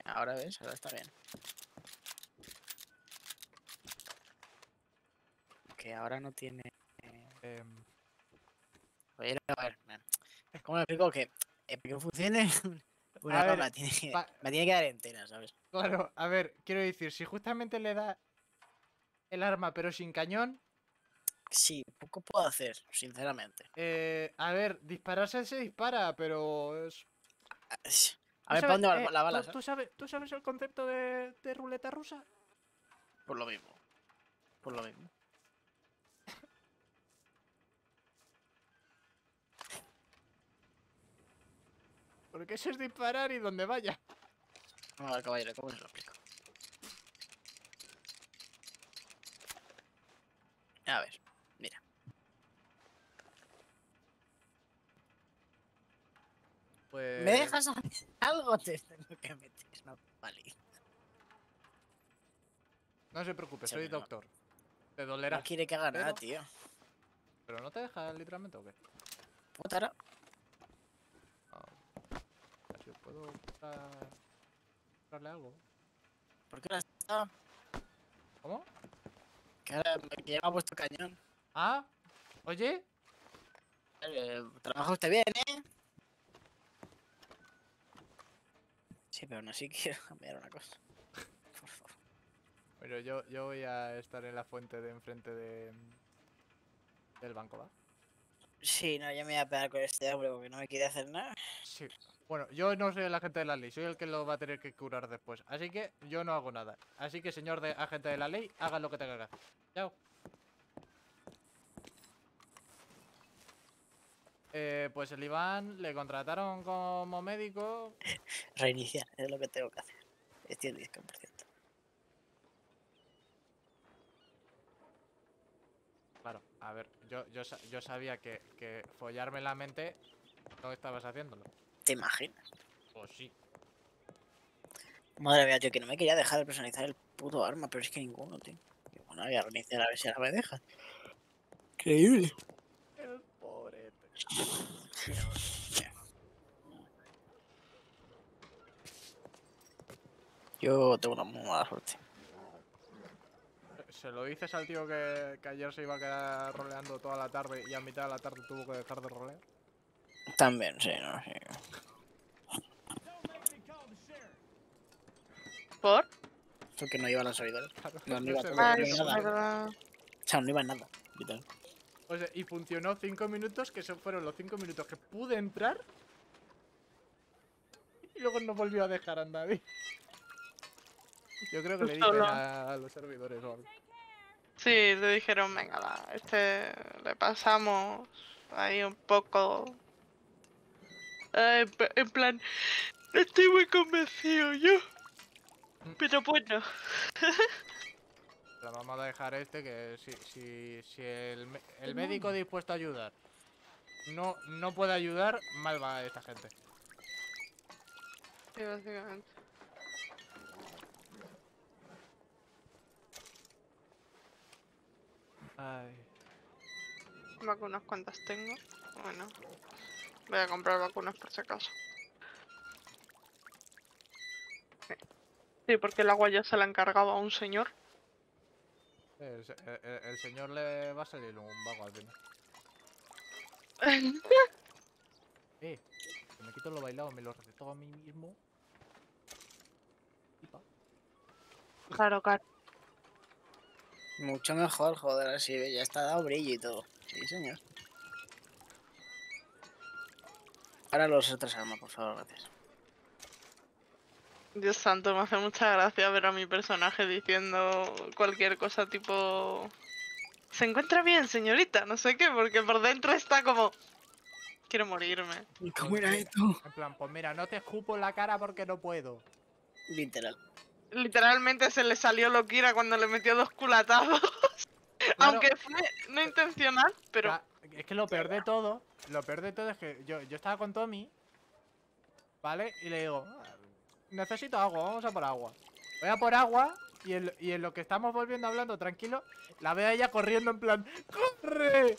Ahora ves, ahora está bien. Que ahora no tiene... Oye, a ver, ¿cómo le explico que para que funcione una A arma ver, me tiene que dar entera, ¿sabes? claro, a ver, quiero decir, si justamente le da el arma pero sin cañón, Sí, poco puedo hacer, sinceramente. a ver, dispararse se dispara, pero A ver, ¿para dónde va la bala, ¿tú sabes? sabes, ¿tú sabes el concepto de ruleta rusa? Por lo mismo, por lo mismo. Porque eso es disparar y donde vaya. No, a ver, caballero, ¿cómo se lo explico? A ver, mira. ¿Me Pues dejas hacer algo? Te tengo que meter, no, vale. no se preocupe, Eso soy que no, doctor. Te no dolerá. quiere que haga nada, Pero, tío. pero no te deja literalmente o qué? Puta, Ah, si os puedo comprarle algo. ¿por qué no está? ¿Cómo? Que ahora me lleva vuestro cañón. Ah, oye, Trabaja usted bien, ¿eh? Sí, pero aún así quiero cambiar una cosa. Por favor. pero yo voy a estar en la fuente de enfrente del banco, ¿va? Sí, no, yo me voy a pegar con este hombre porque no me quiere hacer nada. Sí. Bueno, yo no soy el agente de la ley, soy el que lo va a tener que curar después. Así que yo no hago nada. Así que, señor agente de la ley, haga lo que tenga que hacer. Chao. Pues el Iván le contrataron como médico. Reiniciar, es lo que tengo que hacer. Estoy en disco, por cierto. Claro, a ver, yo sabía que follarme la mente no estabas haciéndolo. ¿Te imaginas? Pues sí. Madre mía, tío, que no me quería dejar de personalizar el puto arma, pero es que ninguno, tío. Y bueno, voy a reiniciar a ver si ahora me deja. Increíble. El pobrete. Yo tengo una muy mala suerte. Se lo dices al tío que ayer se iba a quedar roleando toda la tarde y a mitad de la tarde tuvo que dejar de rolear. También, sí, no sé. ¿Por? Porque no iba a los servidores. Claro, No, no no iba se todo, Ah, no iba merecía es nada. porque... verdad. O sea, no iba nada, literal. O sea, y funcionó 5 minutos, que fueron los 5 minutos que pude entrar. Y luego no volvió a dejar a nadie. Yo creo que Tú le di solo. pena a los servidores o algo. Sí, te dijeron, venga, va, le pasamos ahí un poco. En plan, no estoy muy convencido yo. Pero bueno. Pero vamos a dejar este que si el médico dispuesto a ayudar no puede ayudar, mal va esta gente. Sí, básicamente. Ay. Vacunas cuántas tengo. Bueno, voy a comprar vacunas por si acaso. Sí, porque el agua ya se la encargaba a un señor. El señor le va a salir un vago al final. Que me quito lo bailado, me lo receto a mí mismo. Y pa. Claro, claro. Mucho mejor, joder, así ya está dado brillo y todo. Sí, señor. Ahora los otras armas, por favor, gracias. Dios santo, me hace mucha gracia ver a mi personaje diciendo cualquier cosa tipo... Se encuentra bien, señorita, no sé qué, porque por dentro está como... Quiero morirme. ¿Y Pues cómo era mira, esto? en plan, pues mira, no te escupo en la cara porque no puedo. Literal. Literalmente se le salió Lokira cuando le metió 2 culatazos. Claro, Aunque fue no intencional, pero... es que lo peor de todo es que yo estaba con Tommy, ¿vale? Y le digo, necesito agua, vamos a por agua. Voy a por agua y en lo que estamos volviendo hablando tranquilo, la veo a ella corriendo en plan, ¡corre!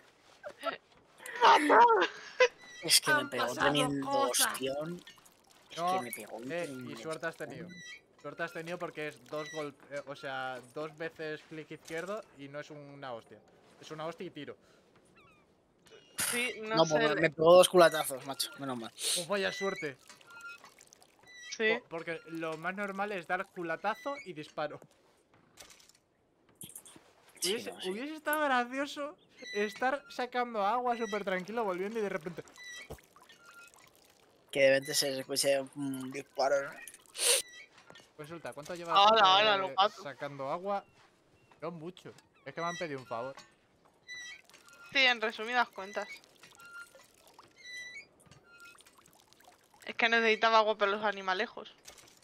Es que me ¡Han pegó pasado tremendo cosas! ostión. Es No, que me pegó un y suerte has tenido. Suerte has tenido porque es dos golpes, o sea, 2 veces clic izquierdo y no es una hostia. Es una hostia y tiro. Sí, no No, sé. pues me pegó 2 culatazos, macho. Menos mal. Pues vaya suerte. Sí. Porque lo más normal es dar culatazo y disparo. Sí, no, sí. Hubiese estado gracioso estar sacando agua súper tranquilo, volviendo y de repente. Que de repente se escuche un disparo, ¿no? Resulta, ¿cuánto llevas Hola, hola, los gatos. sacando agua? No mucho. Es que me han pedido un favor. Sí, en resumidas cuentas. Es que necesitaba agua para los animalejos.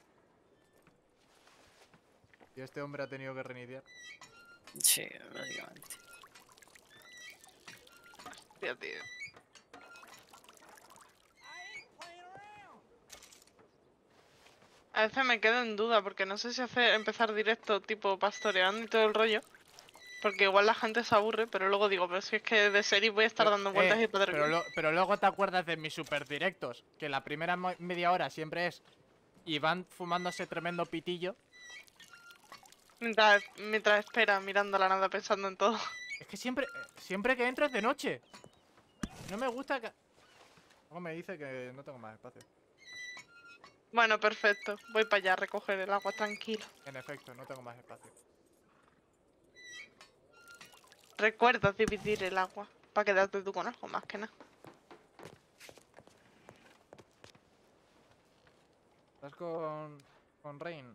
Y este hombre ha tenido que reiniciar. Sí, básicamente. Tío, tío. A veces me quedo en duda porque no sé si empezar directo tipo pastoreando y todo el rollo. Porque igual la gente se aburre, pero luego digo, pero si es que de serie voy a estar dando vueltas y padre bien. pero luego te acuerdas de mis super directos. Que la primera media hora siempre es Iván fumándose tremendo pitillo. Mientras espera, mirando la nada, pensando en todo. Es que siempre que entro es de noche. No me gusta que. Luego me dice que no tengo más espacio. Bueno, perfecto. Voy para allá a recoger el agua tranquilo. En efecto, no tengo más espacio. Recuerda dividir el agua. Para quedarte tú con algo más que nada. ¿Estás con Rain?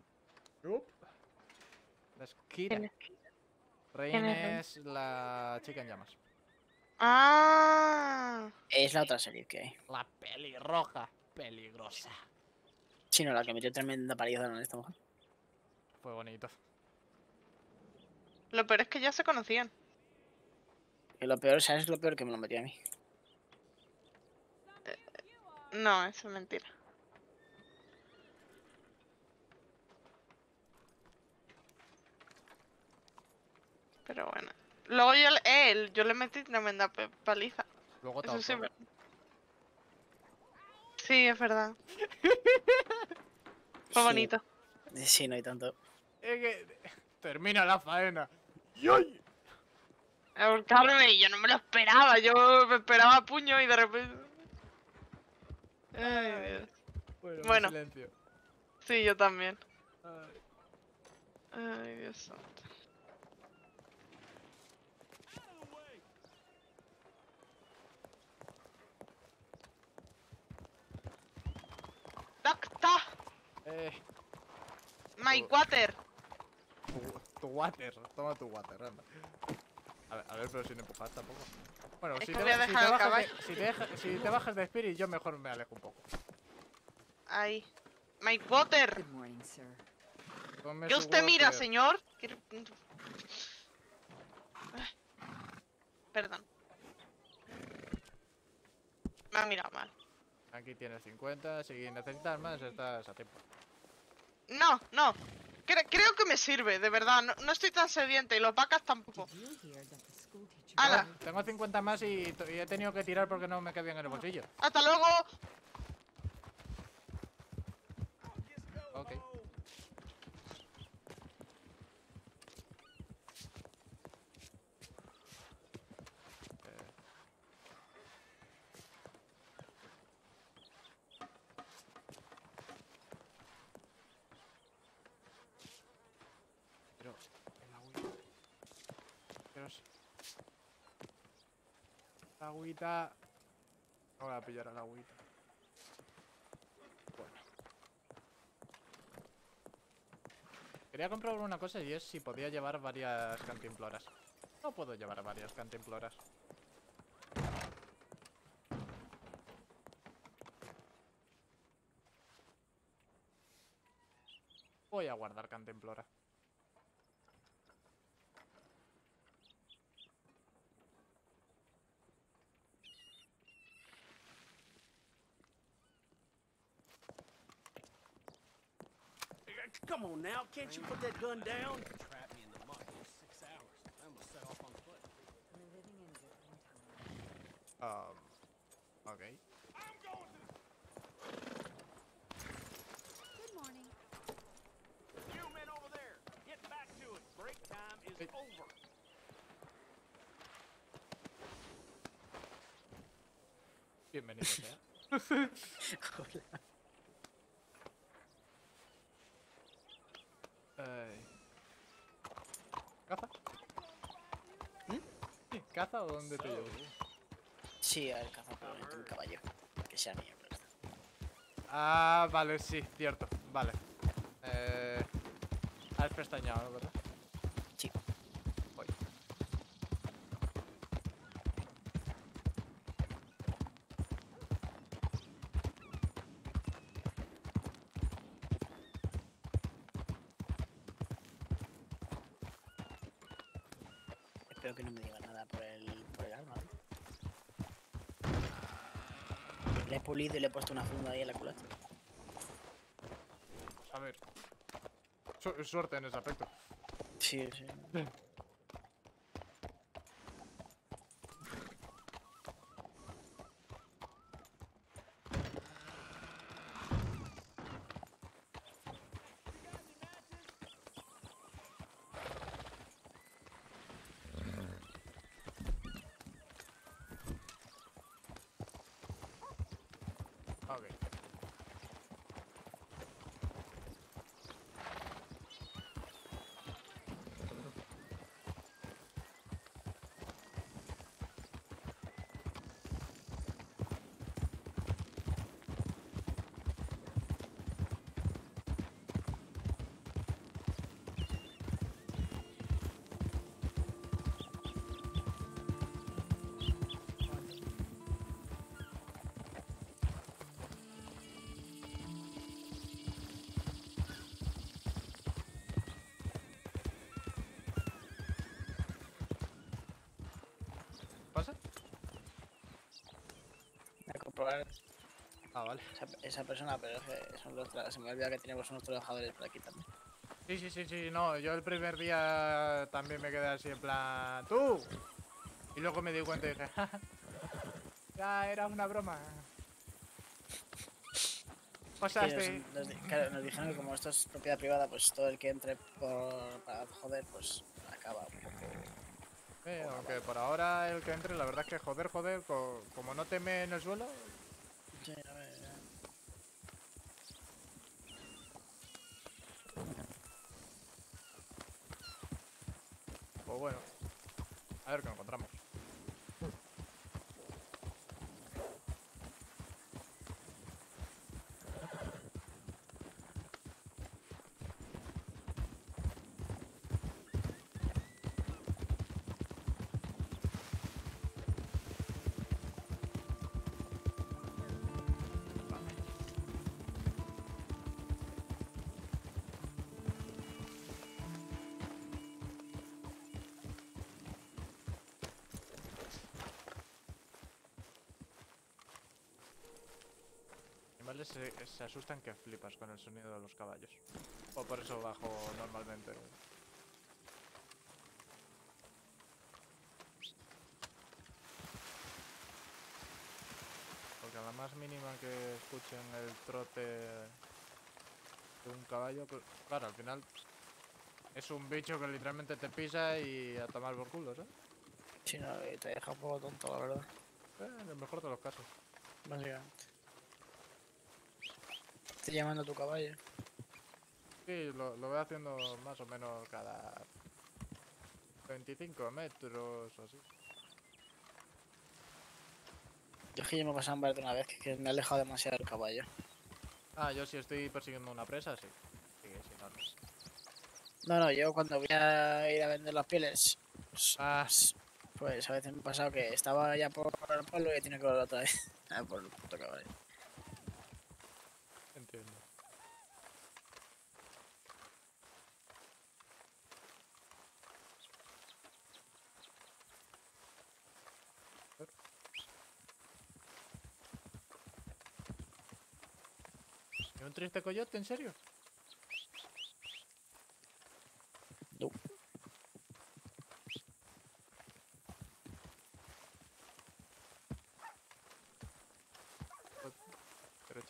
Es Kira. Rain es la chica en llamas. Ah. Es la otra serie que hay. La pelirroja peligrosa. Sí, no, la que metió tremenda paliza en esta mujer. Fue bonito. Lo peor es que ya se conocían. Y lo peor, ¿sabes lo peor? Que me lo metió a mí. No, eso es mentira. Pero bueno. Luego yo le metí tremenda paliza. Luego te Eso sí, ahorcó. sí, es verdad. Fue Sí. bonito. Sí, no hay tanto. Es que termina la faena. ¡Yoy! Ahorcarme y yo no me lo esperaba. Yo me esperaba puño y de repente. Ay, Dios. Bueno. Silencio. Sí, yo también. Ay. Ay, Dios santo. ¡Doctor! ¡My water! Tu water. Toma tu water, anda. A ver, pero sin empujar tampoco. Bueno, Es si que te, voy a si dejar te el bajas caballo. si te bajas de Spirit, yo mejor me alejo un poco. Ahí. ¡My water! Good morning, sir. Ponme ¿Qué su usted mira, water. señor? Ay, perdón. Me ha mirado mal. Aquí tienes 50. Si necesitas más, estás a tiempo. No, no. Creo que me sirve, de verdad. No estoy tan sediente y los vacas tampoco. Did you hear that the school teacher ¡Hala! Tengo 50 más y he tenido que tirar porque no me cabían en el bolsillo. ¡Hasta luego! Ok. Pero el agüita. La agüita. No voy a pillar al agüita. Bueno. Quería comprobar una cosa y es si podía llevar varias cantimploras. No puedo llevar varias cantimploras. Voy a guardar cantimplora. Come on now, can't you put that gun down? Trap me in the muck for 6 hours. I almost set off on foot. We're living in different times. Ok. Bienvenido sea. Ay. ¿Caza? ¿Caza o dónde te llevo? Sí, a ver, caza por un caballo. Que sea mío, pero está. Ah, vale, sí, cierto. Vale. Has pestañeado, ¿no? ¿Verdad? Sí. Voy. Espero que no me diga nada por el arma, ¿no? Le he pulido y le he puesto una funda ahí en la culata. A ver. Suerte en ese aspecto. Sí, sí. Ok. ¿Pasa? Voy a comprobar Ah, vale. esa persona, pero es que son se me olvida que tenemos unos trabajadores por aquí también. Sí, no, yo el primer día también me quedé así en plan, ¡tú! Y luego me di cuenta y dije, "Ja, ja, ya era una broma. Que Pasaste. claro, nos dijeron que como esto es propiedad privada, pues todo el que entre para joder, pues acaba un poco Aunque mal. por ahora el que entre, la verdad es que joder, como no teme en el suelo, Sí, a ver, pues bueno, a ver qué encontramos. Animales se asustan que flipas con el sonido de los caballos. O por eso bajo normalmente. Porque a la más mínima que escuchen el trote de un caballo, pues, claro, al final es un bicho que literalmente te pisa y a tomar por culo, ¿sabes? sí, no, te deja un poco tonto, la verdad. En el mejor de los casos. Básicamente. Estoy llamando a tu caballo. Sí, lo voy haciendo más o menos cada 25 metros o así. Yo es que ya me he pasado un de una vez que me he alejado demasiado del caballo. Ah, yo si estoy persiguiendo una presa, sí. Sí, sí, no, no. No, yo cuando voy a ir a vender las pieles, Ah, pues a veces me ha pasado que estaba ya por el pueblo y he tenido que volver otra vez a por el puto caballo. entiendo. ¿Y un triste coyote, en serio? No. Derecha.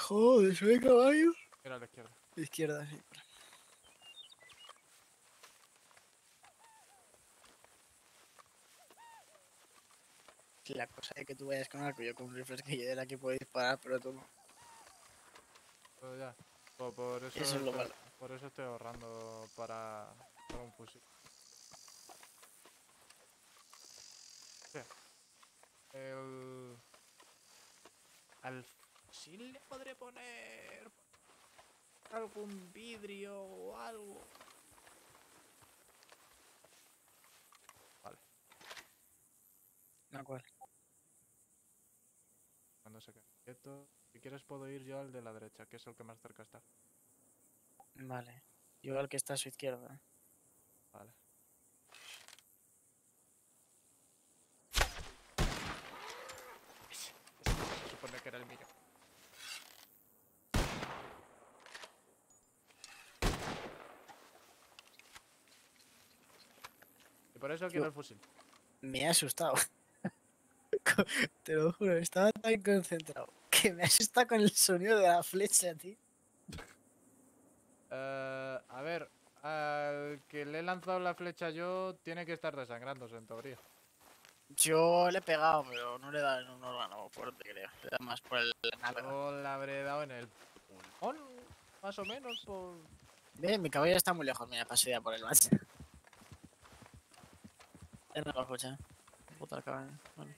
Joder, soy caballo. Era a la izquierda. Izquierda, sí. La cosa es que tú vayas con arco, yo con un rifle que yo de la que puedo disparar, pero tú no. Pero ya. Por eso, Eso es lo malo. por eso estoy ahorrando para un fusil. Sí. Al fusil le podré poner algún vidrio o algo. Vale, ¿A cuál? cuando se quede quieto. Si quieres puedo ir yo al de la derecha, que es el que más cerca está. Vale. Yo al que está a su izquierda. Vale. Se supone que era el mío. Y por eso quiero el fusil. Me he asustado. Te lo juro, estaba tan concentrado que me he asustado con el sonido de la flecha, tío. A ver, al que le he lanzado la flecha yo tiene que estar desangrándose en teoría. Yo le he pegado, pero no le da en un órgano fuerte, creo. Le da más por el nalga. Yo le habré dado en el pulmón, más o menos, por... Ve, mi caballo está muy lejos, mira, paso ya por el macho. Ya no lo escucha. Puta caballo. Vale.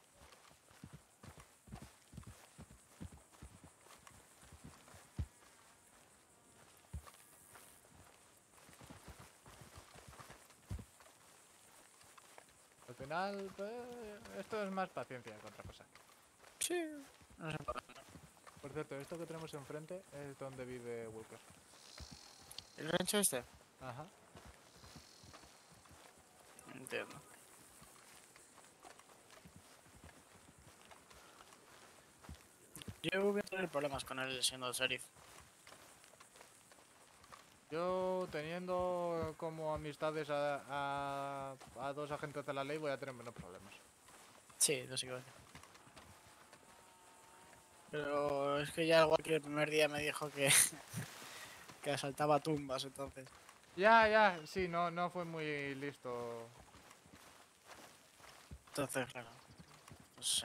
Al final, pues, esto es más paciencia que otra cosa. Sí, no sé. Por cierto, esto que tenemos enfrente es donde vive Walker. ¿El rancho este? Ajá. Entiendo. Yo voy a tener problemas con él siendo sheriff. Yo teniendo como amistades a dos agentes de la ley voy a tener menos problemas. Sí, no sé qué va a decir. Pero es que ya igual que el primer día me dijo que, que asaltaba tumbas, entonces. Ya, sí, no fue muy listo. Entonces, claro. No sé.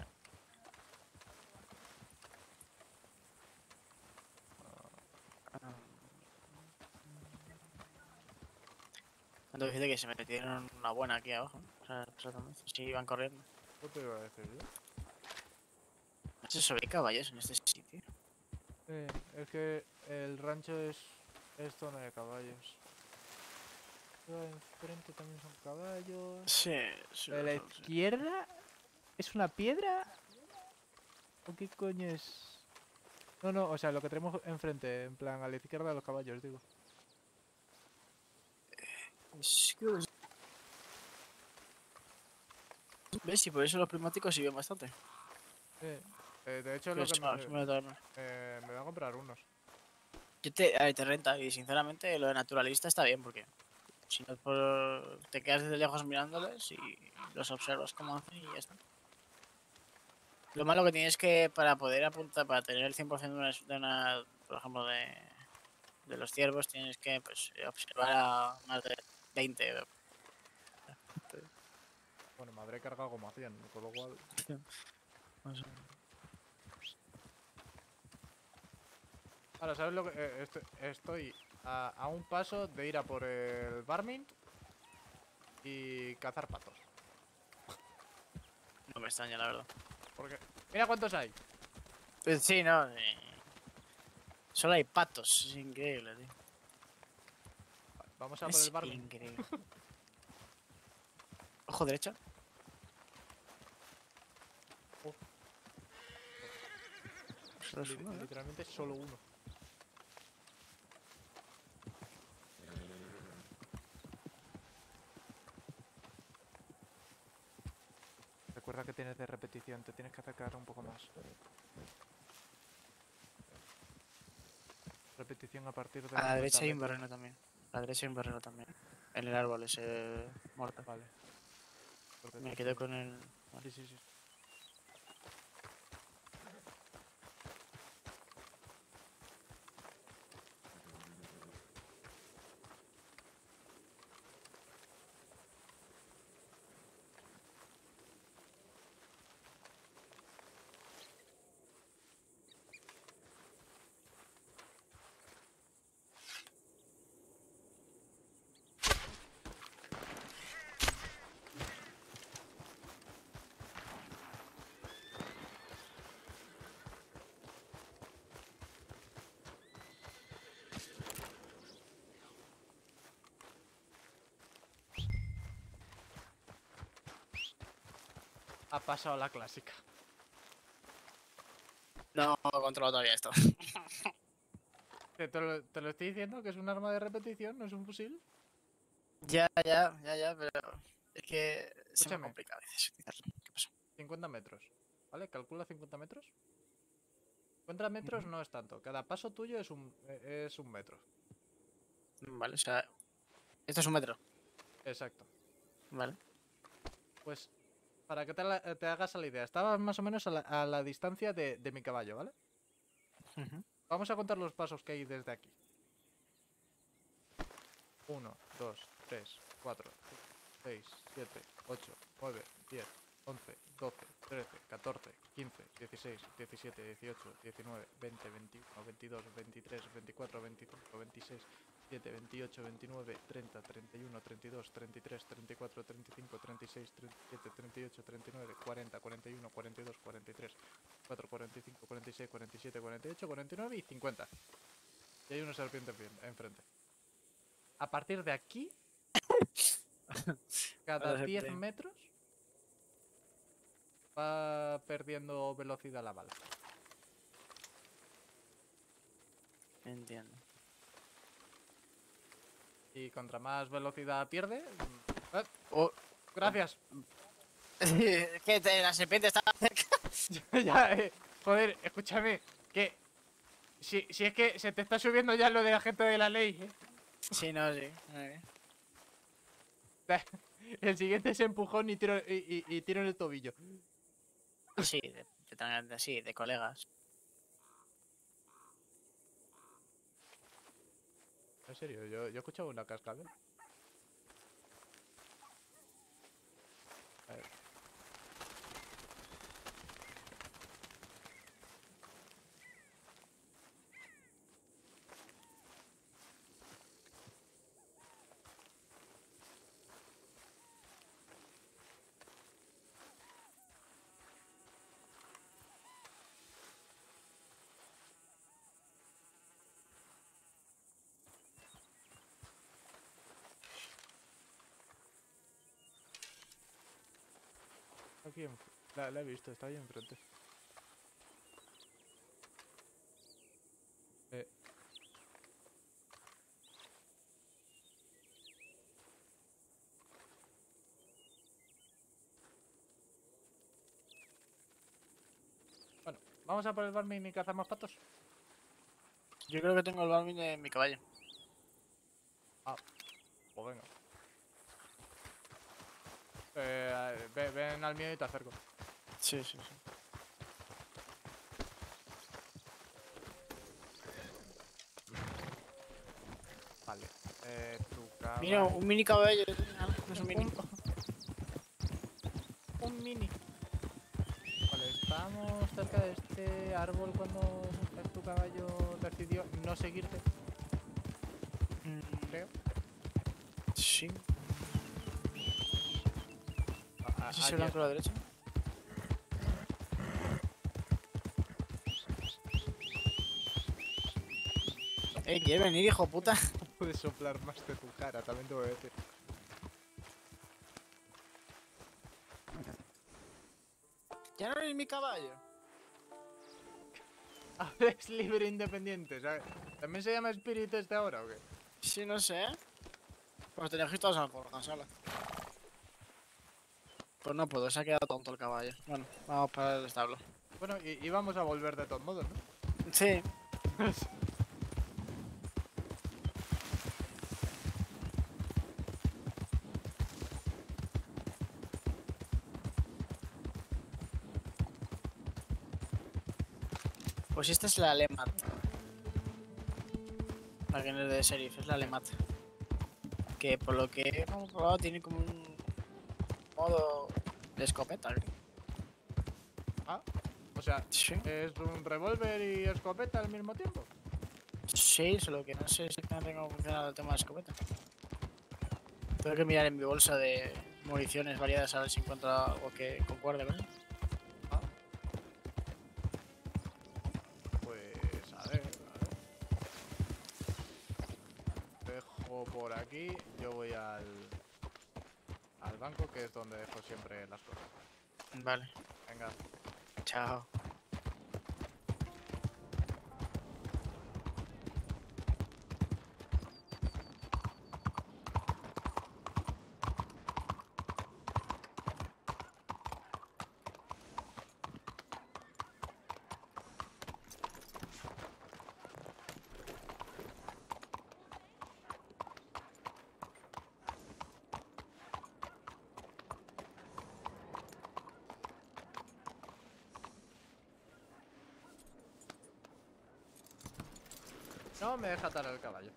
Entonces dice que se metieron una buena aquí abajo. O sea, exactamente. Sí, iban corriendo. ¿Qué te iba a decir yo? No sé sobre caballos en este sitio. Es que el rancho es zona de caballos. Enfrente también son caballos. Sí, sí. ¿De la lo sé, sí. izquierda es una piedra? ¿O qué coño es? No, o sea, lo que tenemos enfrente, en plan, a la izquierda de los caballos, digo. Es que ¿ves? Y por eso los prismáticos sirven bastante. De hecho, es Pero lo que es más, me voy a traerme. me voy a comprar unos. A ver, te renta y sinceramente lo de naturalista está bien porque si no te quedas desde lejos mirándoles y los observas cómo hacen y ya está. Lo malo que tienes que para poder apuntar, para tener el 100% por ejemplo, de los ciervos, tienes que pues, observar a más de 20. Bueno, me habré cargado como a 100, con lo cual... Más o Ahora, ¿sabes lo que...? Estoy a un paso de ir a por el Varmint y cazar patos. No me extraña, la verdad. Porque... ¡Mira cuántos hay! Pues sí, no. Solo hay patos, es increíble, tío. Vale, vamos a por el Es Varmint. increíble. Ojo derecha. Solo es uno, ¿no? Literalmente solo uno. Recuerda que tienes de repetición, te tienes que acercar un poco más. Repetición a partir de... A la 50 derecha hay un metros. barreno también. A la derecha hay un barreno también. En el árbol ese muerto. Vale. Porque Me te quedo estoy- con el. Sí. ha pasado la clásica. No controlo todavía esto. Te lo estoy diciendo que es un arma de repetición, no es un fusil. Ya, pero es que se me Escúchame. complica a veces utilizarlo. ¿Qué pasa? 50 metros. ¿Vale? Calcula 50 metros. 50 metros no es tanto. Cada paso tuyo es un metro. Vale, o sea, esto es 1 metro. Exacto. Vale. Pues, para que te hagas a la idea, estabas más o menos a la distancia de mi caballo, ¿vale? Vamos a contar los pasos que hay desde aquí. 1, 2, 3, 4, 6, 7, 8, 9, 10, 11, 12, 13, 14, 15, 16, 17, 18, 19, 20, 21, 22, 23, 24, 25, 26, 7, 28, 29, 30, 31, 32, 33, 34, 35, 36, 37, 38, 39, 40, 41, 42, 43, 44, 45, 46, 47, 48, 49 y 50. Y hay una serpiente enfrente. A partir de aquí, cada 10 metros va perdiendo velocidad la bala. Entiendo. Y contra más velocidad pierde... Oh, gracias. es que la serpiente está cerca. Ya, joder, escúchame. Que... Si es que se te está subiendo ya lo de agente de la ley, ¿eh? Sí, no, sí. El siguiente es empujón y tiro, y tiro en el tobillo. Sí, sí, de colegas. En serio, yo he escuchado una cascabel. A ver. Aquí la he visto, está ahí enfrente. Bueno, vamos a por el Barmin y cazar más patos. Yo creo que tengo el Balvin de mi caballo. Pues venga. Ven al mío y te acerco. Sí. Vale. Tu caballo. Mira, un mini caballo. No es un mini. Un mini. Vale, estamos cerca de este árbol cuando tu caballo decidió no seguirte, creo. Sí. ¿Es ese Allí blanco a la derecha? ¿Quieres venir, hijo puta? puedes soplar más de tu cara, también te voy a decir. Ya no eres mi caballo. Ahora es libre e independiente, ¿sabes? ¿También se llama espíritu este ahora o qué? Sí, no sé. Pues tenía que todos a por cansarla. Pues no puedo, se ha quedado tonto el caballo. Bueno, vamos para el establo. Bueno, y vamos a volver de todos modos, ¿no? Sí. Pues esta es la Lemat. La que no es de Sheriff, es la Lemat. Que por lo que hemos probado tiene como un modo de escopeta, creo. Ah, o sea, Sí. ¿es un revólver y escopeta al mismo tiempo? Sí, solo que no sé exactamente cómo funciona el tema de la escopeta. Tengo que mirar en mi bolsa de municiones variadas a ver si encuentro algo que concuerde con eso. Pues a ver. Dejo por aquí, yo voy al banco, que es donde dejo siempre las cosas. Vale, Venga. chao. No me deja atar el caballo.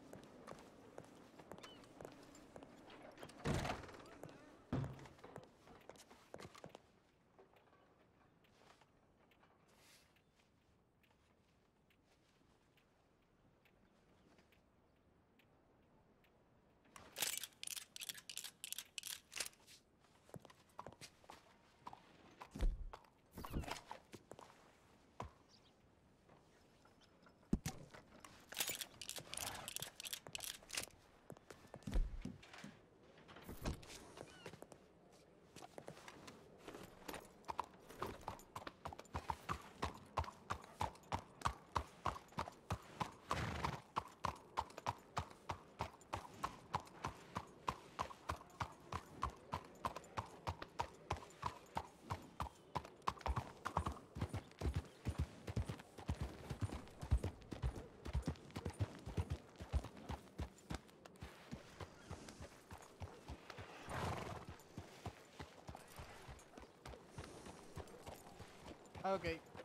Ok.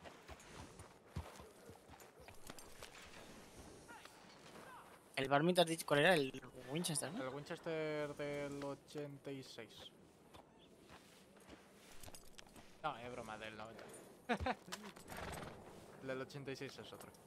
El Varmint, has dicho, ¿cuál era? El Winchester, ¿no? El Winchester del 86. No, es broma, del 90. El del 86 es otro.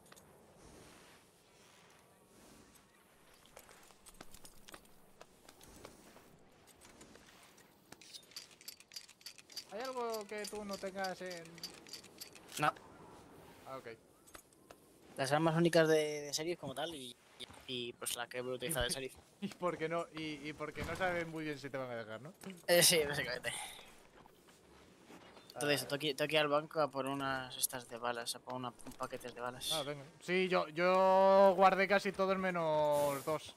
¿Hay algo que tú no tengas en...? No, Ah, ok. las armas únicas de Sheriff como tal y pues la que voy a utilizar de Sheriff. Y porque no, y porque no saben muy bien si te van a dejar, ¿no? Sí, básicamente. Entonces, tengo que ir al banco a por unas estas de balas, a por un paquete de balas. Ah, venga. Sí, yo guardé casi todos menos 2.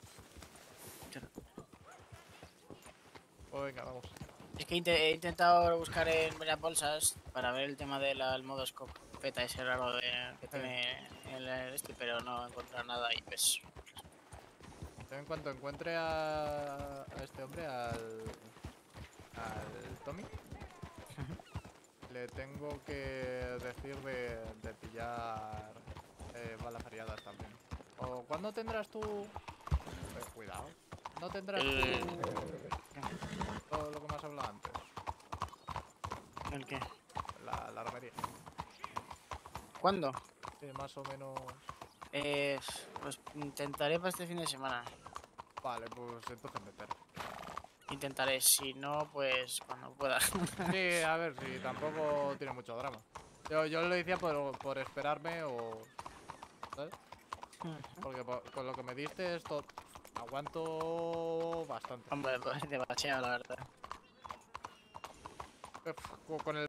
Pues venga, vamos. Es que he intentado buscar en varias bolsas para ver el tema del modo escopeta ese raro que tiene el este, pero no he encontrado nada y pues... Yo en cuanto encuentre a este hombre, al Tommy, le tengo que decir de pillar balas variadas también. ¿O cuándo tendrás tú...? Cuidado. ¿No tendrás tú todo lo que me has hablado antes? ¿El qué? La armería. ¿Cuándo? Sí, más o menos... Pues intentaré para este fin de semana. Vale, pues entonces meter. Intentaré, si no, pues cuando pueda. Sí, a ver, si tampoco tiene mucho drama. Yo lo decía por esperarme o... ¿sabes? Porque con lo que me diste esto aguanto bastante. Hombre, pues demasiado, la verdad. Con el